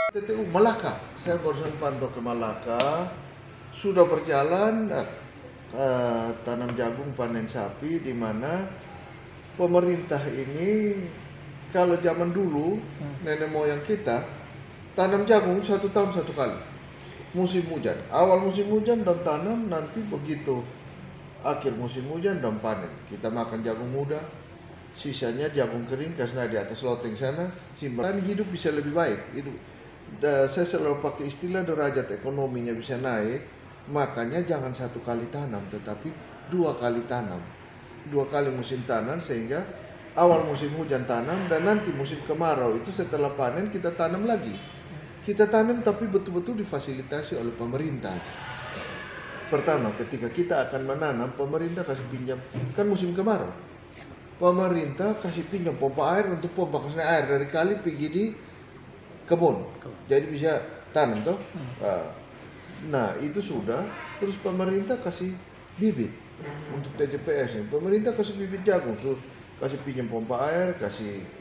TTU Malaka, saya barusan pantau ke Malaka, sudah berjalan tanam jagung panen sapi, di mana pemerintah ini kalau zaman dulu nenek moyang kita tanam jagung 1 tahun 1 kali, musim hujan, awal musim hujan dan tanam, nanti begitu akhir musim hujan dan panen. Kita makan jagung muda, sisanya jagung kering karena di atas loteng sana simpan, hidup bisa lebih baik. Saya selalu pakai istilah derajat ekonominya bisa naik, makanya jangan 1 kali tanam, tetapi 2 kali tanam, 2 kali musim tanam, sehingga awal musim hujan tanam dan nanti musim kemarau itu setelah panen kita tanam lagi. Kita tanam tapi betul-betul difasilitasi oleh pemerintah. Pertama, ketika kita akan menanam, pemerintah kasih pinjam, kan musim kemarau, pemerintah kasih pinjam pompa air untuk pompa, karena air dari kali pergi di kebun, jadi bisa tanam toh. Nah itu sudah, terus pemerintah kasih bibit untuk TJPS, pemerintah kasih bibit jagung, kasih pinjam pompa air, kasih